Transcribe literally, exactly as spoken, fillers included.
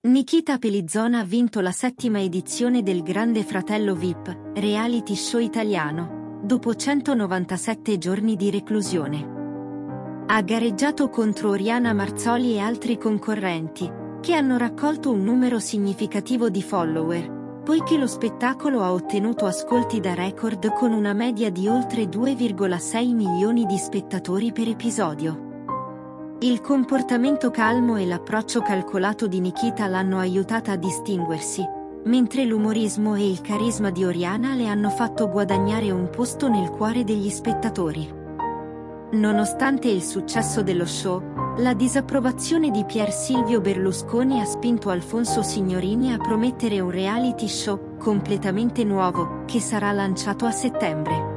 Nikita Pellizzona ha vinto la settima edizione del Grande Fratello V I P, reality show italiano, dopo centonovantasette giorni di reclusione. Ha gareggiato contro Oriana Marzoli e altri concorrenti, che hanno raccolto un numero significativo di follower, poiché lo spettacolo ha ottenuto ascolti da record con una media di oltre due virgola sei milioni di spettatori per episodio. Il comportamento calmo e l'approccio calcolato di Nikita l'hanno aiutata a distinguersi, mentre l'umorismo e il carisma di Oriana le hanno fatto guadagnare un posto nel cuore degli spettatori. Nonostante il successo dello show, la disapprovazione di Pier Silvio Berlusconi ha spinto Alfonso Signorini a promettere un reality show completamente nuovo, che sarà lanciato a settembre.